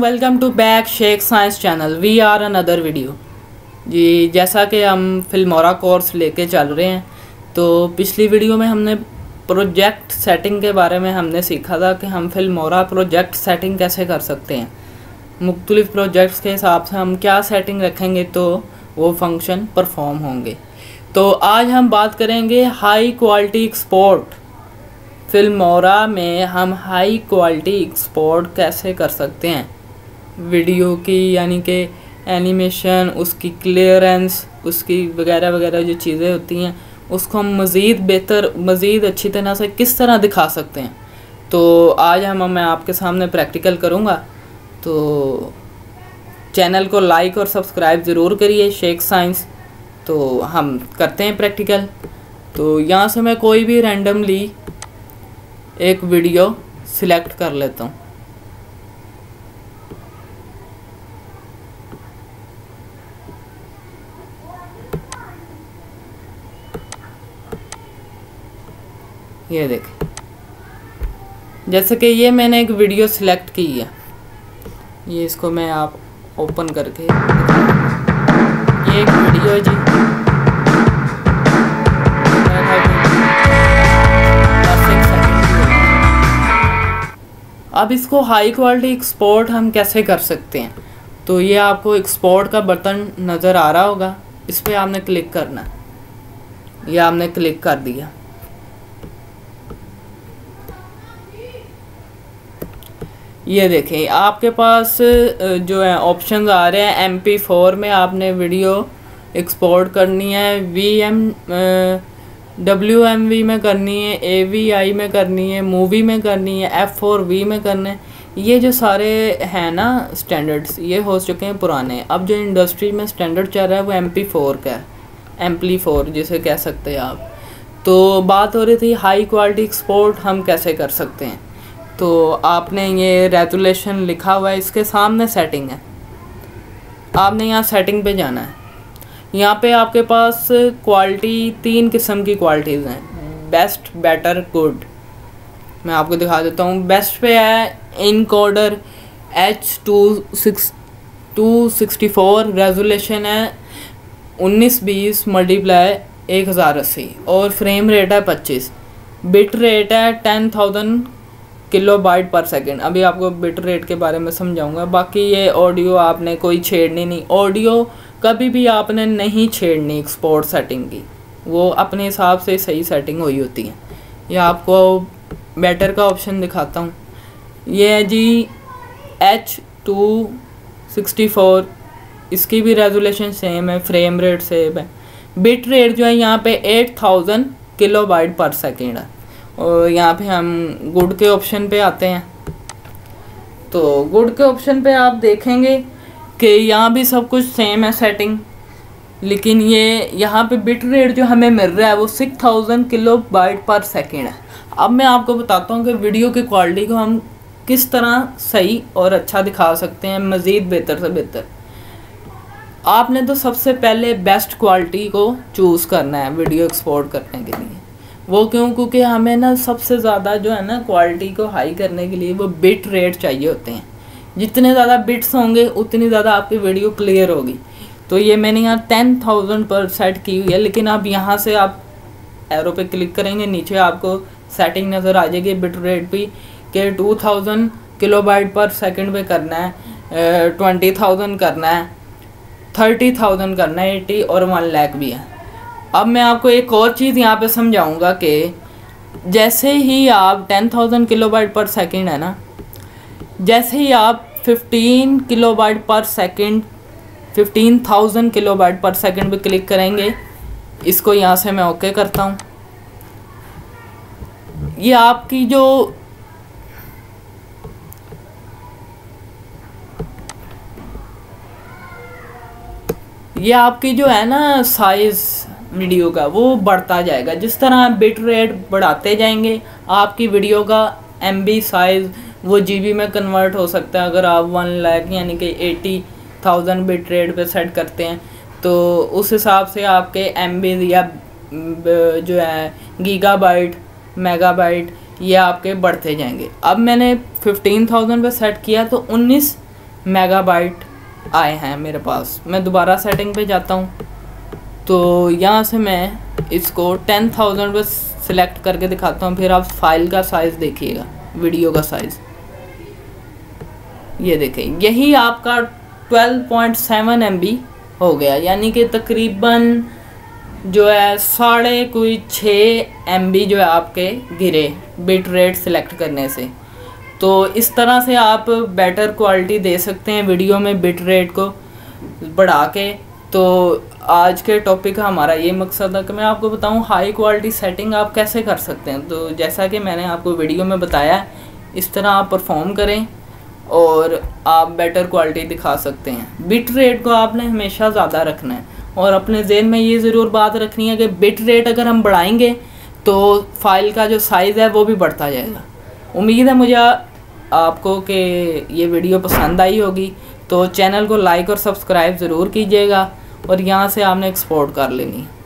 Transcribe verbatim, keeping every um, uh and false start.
Welcome to back Shaikh science channel. We are another video जी। जैसा कि हम फिल्मोरा कोर्स लेके चल रहे हैं, तो पिछली वीडियो में हमने प्रोजेक्ट सेटिंग के बारे में हमने सीखा था कि हम फिल्मोरा प्रोजेक्ट सेटिंग कैसे कर सकते हैं। मुख्तलिफ प्रोजेक्ट्स के हिसाब से हम क्या सेटिंग रखेंगे तो वो फंक्शन परफॉर्म होंगे। तो आज हम बात करेंगे हाई क्वालिटी एक्सपोर्ट। फिल्मोरा में हम हाई क्वालिटी एक्सपोर्ट कैसे कर सकते हैं वीडियो की, यानी कि एनिमेशन, उसकी क्लियरेंस, उसकी वगैरह वगैरह जो चीज़ें होती हैं उसको हम मज़ीद बेहतर, मज़ीद अच्छी तरह से किस तरह दिखा सकते हैं। तो आज हम मैं आपके सामने प्रैक्टिकल करूँगा। तो चैनल को लाइक और सब्सक्राइब ज़रूर करिए, शेख साइंस। तो हम करते हैं प्रैक्टिकल। तो यहाँ से मैं कोई भी रैंडमली एक वीडियो सिलेक्ट कर लेता हूँ। ये देखें, जैसे कि ये मैंने एक वीडियो सिलेक्ट की है। ये इसको मैं आप ओपन करके, ये एक वीडियो है जी। अब इसको हाई क्वालिटी एक्सपोर्ट हम कैसे कर सकते हैं। तो ये आपको एक्सपोर्ट का बटन नज़र आ रहा होगा, इस पर आपने क्लिक करना है। ये आपने क्लिक कर दिया। ये देखें, आपके पास जो है ऑप्शंस आ रहे हैं। एम पी फोर में आपने वीडियो एक्सपोर्ट करनी है, V M W M V में करनी है, ए वी आई में करनी है, मूवी में करनी है, एफ फोर वी में करना है। ये जो सारे हैं ना स्टैंडर्ड्स, ये हो चुके हैं पुराने। अब जो इंडस्ट्री में स्टैंडर्ड चल रहा है वो एम पी फोर का है, एम्पली फोर जिसे कह सकते हैं आप। तो बात हो रही थी हाई क्वालिटी एक्सपोर्ट हम कैसे कर सकते हैं। तो आपने ये रेजुलेशन लिखा हुआ है, इसके सामने सेटिंग है। आपने यहाँ सेटिंग पे जाना है। यहाँ पे आपके पास क्वालिटी, तीन किस्म की क्वालिटीज़ हैं, बेस्ट, बेटर, गुड। मैं आपको दिखा देता हूँ। बेस्ट पे है encoder H two six two sixty four, resolution है उन्नीस बीस मल्टीप्लाई एक हज़ार अस्सी और फ्रेम रेट है पच्चीस। बिट रेट है ten thousand kilobyte per second. अभी आपको बिट रेट के बारे में समझाऊंगा। बाकी ये ऑडियो आपने कोई छेड़नी नहीं, ऑडियो कभी भी आपने नहीं छेड़नी एक्सपोर्ट सेटिंग की, वो अपने हिसाब से सही सेटिंग हुई होती है। ये आपको बेटर का ऑप्शन दिखाता हूँ। ये है जी एच टू सिक्सटी फोर, इसकी भी रेजुलेशन सेम है, फ्रेम रेट सेम है। बिट रेट जो है यहाँ पे eight thousand kilobyte per second है। और यहाँ पे हम गुड के ऑप्शन पे आते हैं। तो गुड के ऑप्शन पे आप देखेंगे कि यहाँ भी सब कुछ सेम है सेटिंग, लेकिन ये यहाँ पे बिट रेट जो हमें मिल रहा है वो six thousand kilobyte per second है। अब मैं आपको बताता हूँ कि वीडियो की क्वालिटी को हम किस तरह सही और अच्छा दिखा सकते हैं, मज़ीद बेहतर से बेहतर। आपने तो सबसे पहले बेस्ट क्वालिटी को चूज़ करना है वीडियो एक्सपोर्ट करने के लिए। वो क्यों? क्योंकि हमें ना सबसे ज़्यादा जो है ना क्वालिटी को हाई करने के लिए वो बिट रेट चाहिए होते हैं। जितने ज़्यादा बिट्स होंगे उतनी ज़्यादा आपकी वीडियो क्लियर होगी। तो ये मैंने यहाँ टेन थाउजेंड पर सेट की हुई है, लेकिन आप यहाँ से आप एरो पे क्लिक करेंगे, नीचे आपको सेटिंग नज़र आ जाएगी बिट रेट भी कि two thousand kilobyte per second पे करना है, ट्वेंटी थाउजेंड करना है, थर्टी थाउजेंड करना है, एटी और वन लाख भी है। अब मैं आपको एक और चीज़ यहाँ पे समझाऊंगा कि जैसे ही आप ten thousand kilobyte per second है ना, जैसे ही आप fifteen kilobyte per second fifteen thousand kilobyte per second पे क्लिक करेंगे, इसको यहाँ से मैं ओके करता हूँ। ये आपकी जो ये आपकी जो है ना साइज़ वीडियो का वो बढ़ता जाएगा। जिस तरह आप बिट रेट बढ़ाते जाएंगे आपकी वीडियो का एम बी साइज़ वो जी बी में कन्वर्ट हो सकता है। अगर आप वन लाख यानी कि एटी थाउजेंड बिट रेट पे सेट करते हैं तो उस हिसाब से आपके एम बी या जो है गीगाबाइट, मेगाबाइट ये आपके बढ़ते जाएंगे। अब मैंने फिफ्टीन थाउजेंड पे सेट किया तो उन्नीस मेगाबाइट आए हैं मेरे पास। मैं दोबारा सेटिंग पे जाता हूँ, तो यहाँ से मैं इसको टेन थाउजेंड पर सिलेक्ट करके दिखाता हूँ। फिर आप फाइल का साइज़ देखिएगा, वीडियो का साइज़ ये देखें, यही आपका twelve point seven M B हो गया, यानी कि तकरीबन जो है साढ़े कोई छः एम बी जो है आपके गिरे बिट रेट सिलेक्ट करने से। तो इस तरह से आप बेटर क्वालिटी दे सकते हैं वीडियो में बिट रेट को बढ़ा के। तो आज के टॉपिक का हमारा ये मकसद है कि मैं आपको बताऊं हाई क्वालिटी सेटिंग आप कैसे कर सकते हैं। तो जैसा कि मैंने आपको वीडियो में बताया, इस तरह आप परफॉर्म करें और आप बेटर क्वालिटी दिखा सकते हैं। बिट रेट को आपने हमेशा ज़्यादा रखना है और अपने ज़हन में ये ज़रूर बात रखनी है कि बिट रेट अगर हम बढ़ाएंगे तो फाइल का जो साइज़ है वो भी बढ़ता जाएगा। उम्मीद है मुझे आपको कि ये वीडियो पसंद आई होगी, तो चैनल को लाइक और सब्सक्राइब ज़रूर कीजिएगा और यहाँ से आपने एक्सपोर्ट कर लेनी।